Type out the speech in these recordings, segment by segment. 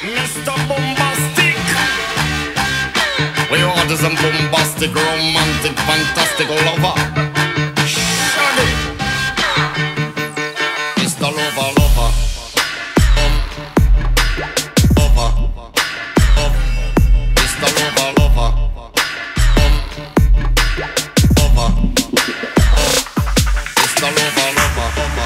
Mr. Bombastic. We order some bombastic, romantic, fantastic lover. Shaggy. Mr. Lover, lover. Lover. Mr. Lover, lover. Lover. Mr. Lover, lover.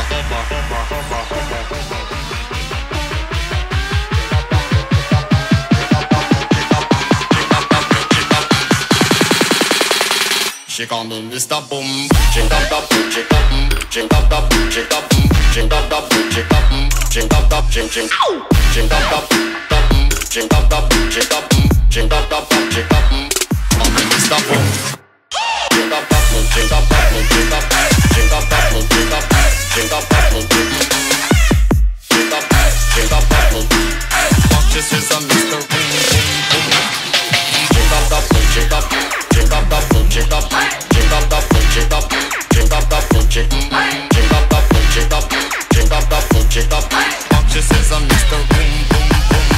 She call me Mr. Boom. Ching up up, ching up, ching up up, ching up, ching up up, ching up, ching up up, ching ching, ching up up, ching up up, ching up, ching up up, ching up. Call me Mr. Boom. Ching up up, ching up up, ching up, ching up up, ching up, ching up up, ching up, ching up up. Fuck this is a Mr. Boom. Ching up up, ching up. Ching up up, ching up, ching up up, ching up, ching up up, ching up up, ching up, ching up up, ching up. Fuck this is a Mr. Boom Boom Boom.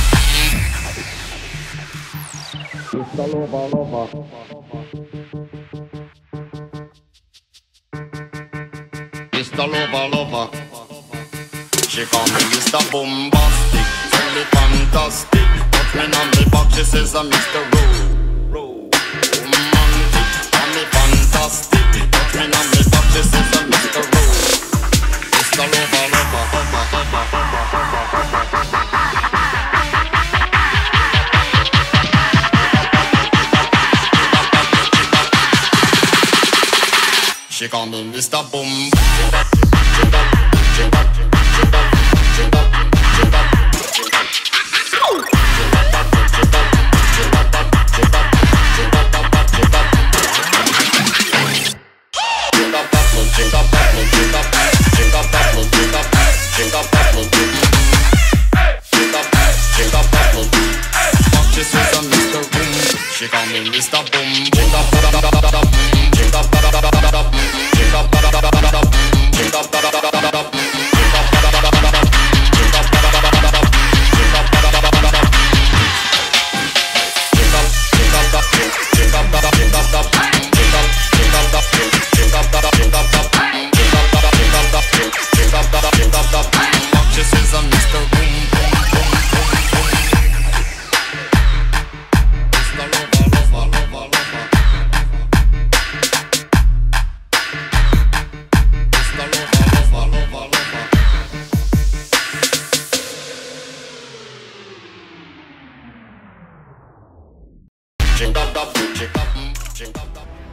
Mr. Lover Lover. Mr. Lover Lover. She call me Mr. Bombastic, tell me fantastic. Put me on the box, she says I'm Mr. Fantastic, put me on the box, this is a Mr. Rose. Mr. Lover, lover. She call me Mr. Boom. She call me Mr. Boom. Ching up, ching up, ching up, ching up, ching up, this is a Mr. Boom. Ching up, ching up, ching up.